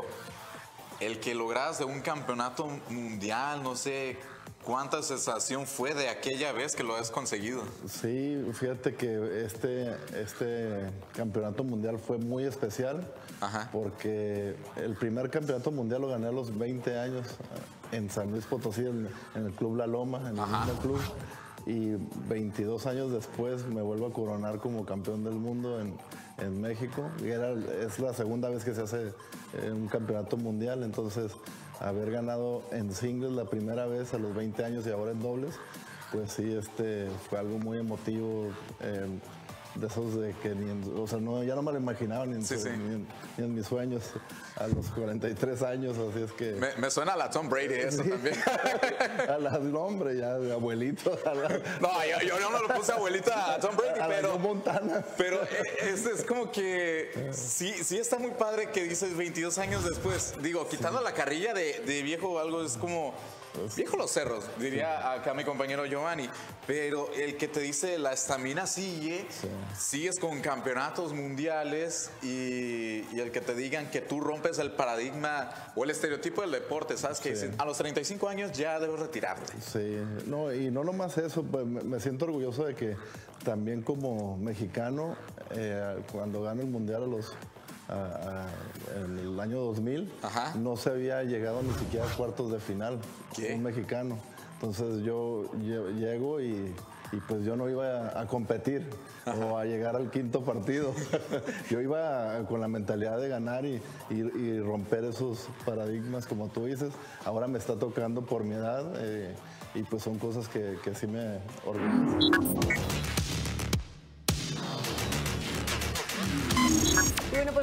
el que logras de un campeonato mundial, no sé, ¿cuánta sensación fue de aquella vez que lo has conseguido? Sí, fíjate que este, este campeonato mundial fue muy especial. Ajá. Porque el primer campeonato mundial lo gané a los veinte años en San Luis Potosí, en, en el Club La Loma, en el Ajá. mismo club. Y veintidós años después me vuelvo a coronar como campeón del mundo en, en México. Y era, es la segunda vez que se hace eh, un campeonato mundial, entonces haber ganado en singles la primera vez a los veinte años y ahora en dobles, pues sí, este, fue algo muy emotivo, eh, de esos de que ni en, o sea, no, ya no me lo imaginaba ni en, sí, sí. Ni, en, ni en mis sueños a los cuarenta y tres años, así es que... Me, me suena a la Tom Brady eso sí. también. A la, no, hombre, ya de abuelito. A la... No, yo, yo no lo puse abuelita a Tom Brady, a pero... La Montana. Pero es, es como que sí, sí está muy padre que dices veintidós años después. Digo, quitando sí. la carrilla de, de viejo o algo, es como... Viejo los cerros, diría acá mi compañero Giovanni, pero el que te dice la estamina sigue, sí. sigues con campeonatos mundiales y, y el que te digan que tú rompes el paradigma o el estereotipo del deporte, ¿sabes? Que sí. a los treinta y cinco años ya debes retirarte. Sí, no, y no nomás eso, pues me, me siento orgulloso de que también como mexicano, eh, cuando gano el mundial a los... A, a, en el año dos mil, Ajá. no se había llegado ni siquiera a cuartos de final, ¿Qué? un mexicano. Entonces yo, yo llego y, y pues yo no iba a, a competir Ajá. o a llegar al quinto partido. Yo iba a, con la mentalidad de ganar y, y, y romper esos paradigmas, como tú dices. Ahora me está tocando por mi edad eh, y pues son cosas que, que sí me orgullecen. Bueno, pues hoy es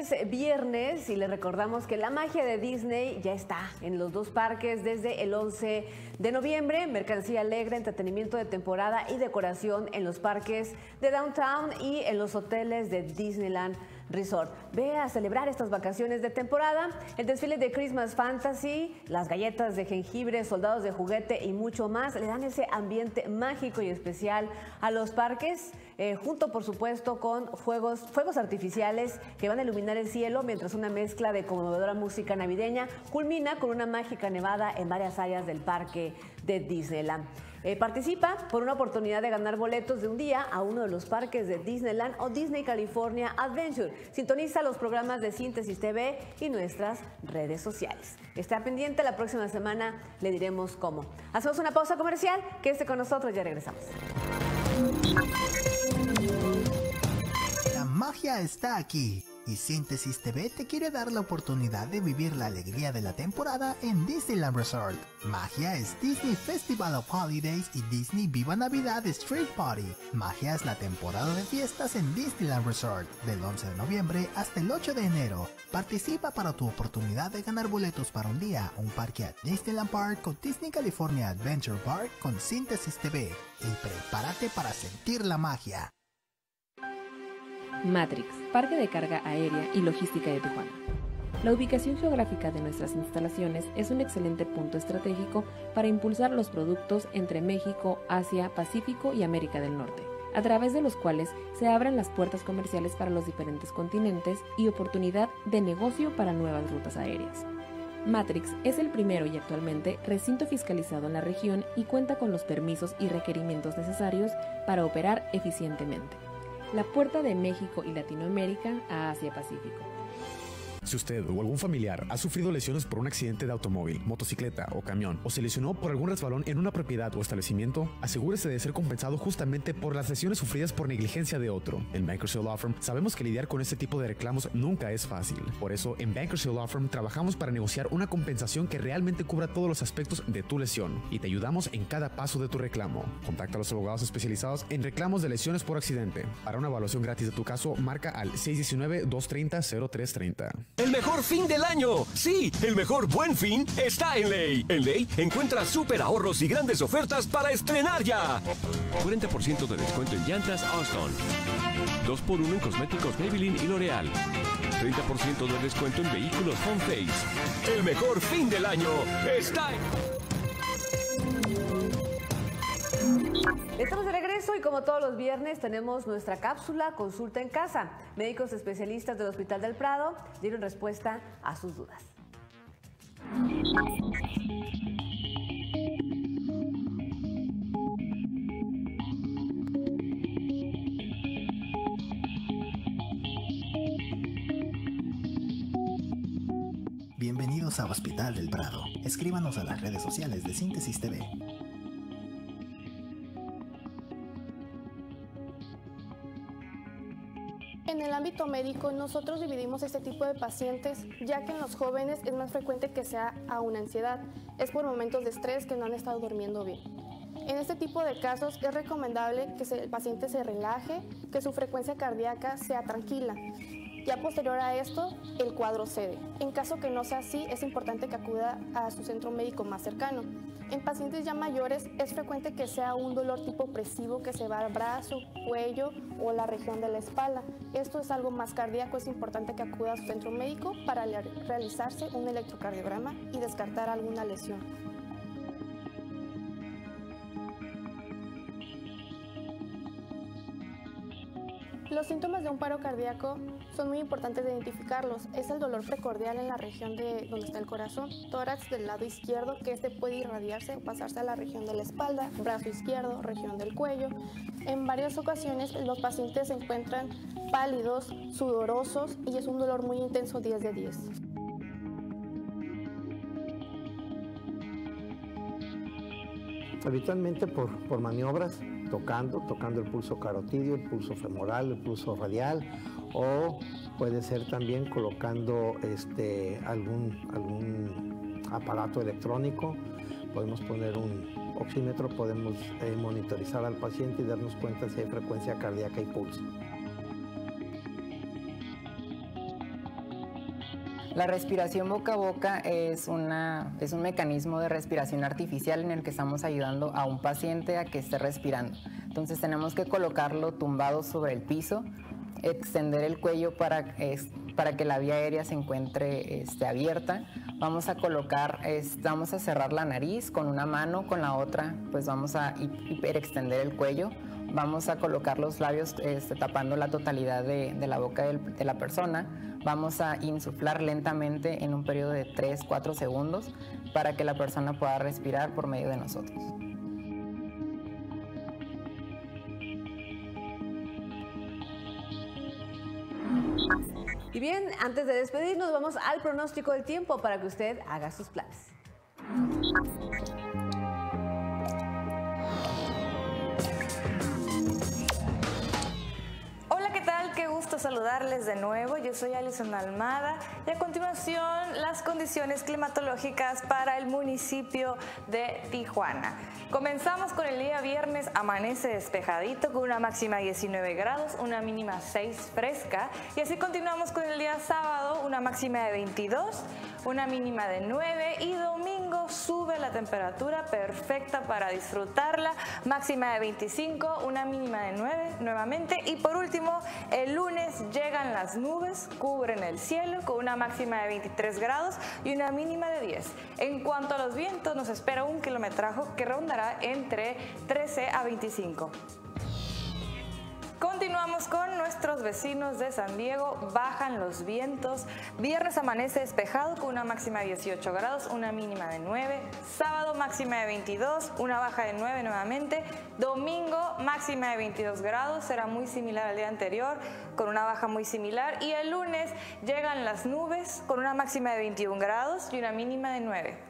es viernes y le recordamos que la magia de Disney ya está en los dos parques desde el once de noviembre. Mercancía alegre, entretenimiento de temporada y decoración en los parques de Downtown y en los hoteles de Disneyland Resort. Ve a celebrar estas vacaciones de temporada, el desfile de Christmas Fantasy, las galletas de jengibre, soldados de juguete y mucho más le dan ese ambiente mágico y especial a los parques, eh, junto por supuesto con fuegos, fuegos artificiales que van a iluminar el cielo, mientras una mezcla de conmovedora música navideña culmina con una mágica nevada en varias áreas del parque de Disneyland. Eh, participa por una oportunidad de ganar boletos de un día a uno de los parques de Disneyland o Disney California Adventure. Sintoniza los programas de Síntesis T V y nuestras redes sociales. Está pendiente, la próxima semana le diremos cómo. Hacemos una pausa comercial, quédese con nosotros, ya regresamos. La magia está aquí. Y Síntesis T V te quiere dar la oportunidad de vivir la alegría de la temporada en Disneyland Resort. Magia es Disney Festival of Holidays y Disney Viva Navidad Street Party. Magia es la temporada de fiestas en Disneyland Resort, del once de noviembre hasta el ocho de enero. Participa para tu oportunidad de ganar boletos para un día, un parque a Disneyland Park o Disney California Adventure Park con Síntesis T V. Y prepárate para sentir la magia. Matrix, Parque de Carga Aérea y Logística de Tijuana. La ubicación geográfica de nuestras instalaciones es un excelente punto estratégico para impulsar los productos entre México, Asia, Pacífico y América del Norte, a través de los cuales se abren las puertas comerciales para los diferentes continentes y oportunidad de negocio para nuevas rutas aéreas. Matrix es el primero y actualmente recinto fiscalizado en la región y cuenta con los permisos y requerimientos necesarios para operar eficientemente. La puerta de México y Latinoamérica a Asia-Pacífico. Si usted o algún familiar ha sufrido lesiones por un accidente de automóvil, motocicleta o camión, o se lesionó por algún resbalón en una propiedad o establecimiento, asegúrese de ser compensado justamente por las lesiones sufridas por negligencia de otro. En Bankers Hill Law Firm sabemos que lidiar con este tipo de reclamos nunca es fácil. Por eso, en Bankers Hill Law Firm trabajamos para negociar una compensación que realmente cubra todos los aspectos de tu lesión y te ayudamos en cada paso de tu reclamo. Contacta a los abogados especializados en reclamos de lesiones por accidente. Para una evaluación gratis de tu caso, marca al seis uno nueve, dos tres cero, cero tres tres cero. El mejor fin del año. Sí, el mejor buen fin está en Ley. En Ley encuentra súper ahorros y grandes ofertas para estrenar ya. cuarenta por ciento de descuento en llantas Austin. dos por uno en cosméticos Maybelline y L'Oreal. treinta por ciento de descuento en vehículos Home Face. El mejor fin del año está en... Estamos de regreso y como todos los viernes tenemos nuestra cápsula Consulta en Casa. Médicos especialistas del Hospital del Prado dieron respuesta a sus dudas. Bienvenidos a Hospital del Prado. Escríbanos a las redes sociales de Síntesis T V. En el ámbito médico, nosotros dividimos este tipo de pacientes, ya que en los jóvenes es más frecuente que sea a una ansiedad, es por momentos de estrés que no han estado durmiendo bien. En este tipo de casos es recomendable que el paciente se relaje, que su frecuencia cardíaca sea tranquila. Ya posterior a esto, el cuadro cede. En caso que no sea así, es importante que acuda a su centro médico más cercano. En pacientes ya mayores es frecuente que sea un dolor tipo opresivo que se va al brazo, cuello o la región de la espalda. Esto es algo más cardíaco, es importante que acuda a su centro médico para realizarse un electrocardiograma y descartar alguna lesión. Los síntomas de un paro cardíaco son muy importantes de identificarlos. Es el dolor precordial en la región de donde está el corazón, tórax del lado izquierdo, que este puede irradiarse o pasarse a la región de la espalda, brazo izquierdo, región del cuello. En varias ocasiones los pacientes se encuentran pálidos, sudorosos y es un dolor muy intenso diez de diez. Habitualmente por, por maniobras, tocando, tocando el pulso carotidio, el pulso femoral, el pulso radial, o puede ser también colocando este, algún, algún aparato electrónico. Podemos poner un oxímetro, podemos eh, monitorizar al paciente y darnos cuenta si hay frecuencia cardíaca y pulso. La respiración boca a boca es, una, es un mecanismo de respiración artificial en el que estamos ayudando a un paciente a que esté respirando. Entonces tenemos que colocarlo tumbado sobre el piso, extender el cuello para, es, para que la vía aérea se encuentre este, abierta. Vamos a colocar, es, vamos a cerrar la nariz con una mano, con la otra pues vamos a hiperextender el cuello. Vamos a colocar los labios este, tapando la totalidad de, de la boca del, de la persona. Vamos a insuflar lentamente en un periodo de tres a cuatro segundos para que la persona pueda respirar por medio de nosotros. Y bien, antes de despedirnos, vamos al pronóstico del tiempo para que usted haga sus planes. Hola, ¿qué tal? Qué gusto saludarles de nuevo. Yo soy Alison Almada y a continuación las condiciones climatológicas para el municipio de Tijuana. Comenzamos con el día viernes, amanece despejadito con una máxima de diecinueve grados, una mínima seis fresca, y así continuamos con el día sábado, una máxima de veintidós, una mínima de nueve, y domingo sube la temperatura perfecta para disfrutarla, máxima de veinticinco, una mínima de nueve nuevamente, y por último el lunes llegan las nubes, cubren el cielo con una máxima de veintitrés grados y una mínima de diez. En cuanto a los vientos, nos espera un kilometraje que rondará entre trece a veinticinco. Continuamos con nuestros vecinos de San Diego, bajan los vientos. Viernes amanece despejado con una máxima de dieciocho grados, una mínima de nueve. Sábado máxima de veintidós, una baja de nueve nuevamente. Domingo máxima de veintidós grados, será muy similar al día anterior, con una baja muy similar. Y el lunes llegan las nubes con una máxima de veintiún grados y una mínima de nueve.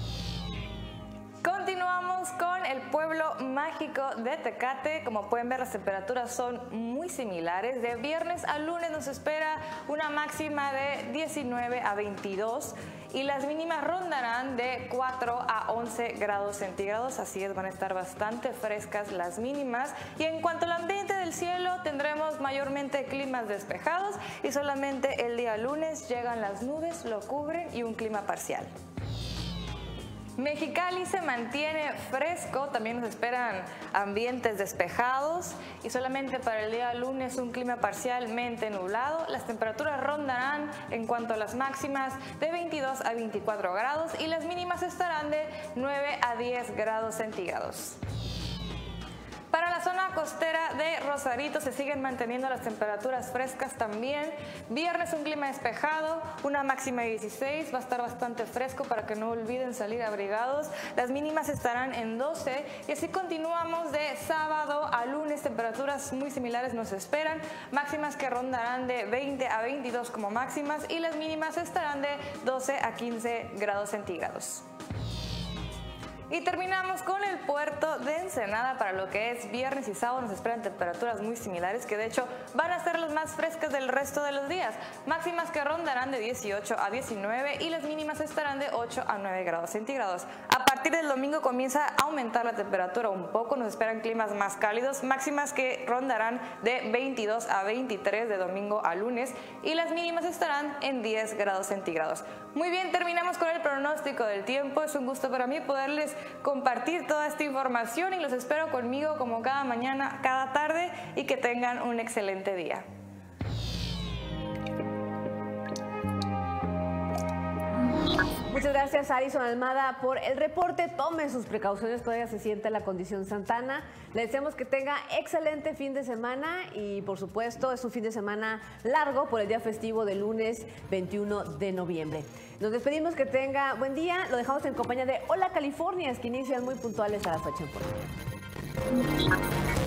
Continuamos con el pueblo mágico de Tecate. Como pueden ver, las temperaturas son muy similares. De viernes a lunes nos espera una máxima de diecinueve a veintidós y las mínimas rondarán de cuatro a once grados centígrados. Así es, van a estar bastante frescas las mínimas. Y en cuanto al ambiente del cielo, tendremos mayormente climas despejados y solamente el día lunes llegan las nubes, lo cubren y un clima parcial. Mexicali se mantiene fresco, también nos esperan ambientes despejados y solamente para el día lunes un clima parcialmente nublado. Las temperaturas rondarán en cuanto a las máximas de veintidós a veinticuatro grados y las mínimas estarán de nueve a diez grados centígrados. Para la zona costera de Rosarito se siguen manteniendo las temperaturas frescas también. Viernes un clima despejado, una máxima de dieciséis, va a estar bastante fresco para que no olviden salir abrigados. Las mínimas estarán en doce y así continuamos de sábado a lunes, temperaturas muy similares nos esperan. Máximas que rondarán de veinte a veintidós como máximas y las mínimas estarán de doce a quince grados centígrados. Y terminamos con el puerto de Ensenada. Para lo que es viernes y sábado nos esperan temperaturas muy similares, que de hecho van a ser las más frescas del resto de los días. Máximas que rondarán de dieciocho a diecinueve y las mínimas estarán de ocho a nueve grados centígrados. A partir del domingo comienza a aumentar la temperatura un poco, nos esperan climas más cálidos, máximas que rondarán de veintidós a veintitrés de domingo a lunes y las mínimas estarán en diez grados centígrados. Muy bien, terminamos con el pronóstico del tiempo. Es un gusto para mí poderles compartir toda esta información y los espero conmigo como cada mañana, cada tarde y que tengan un excelente día. Muchas gracias, Alison Almada, por el reporte. Tome sus precauciones, todavía se siente la condición Santana. Le deseamos que tenga excelente fin de semana y, por supuesto, es un fin de semana largo por el día festivo del lunes veintiuno de noviembre. Nos despedimos, que tenga buen día. Lo dejamos en compañía de Hola California, que inician muy puntuales a las ocho en punto.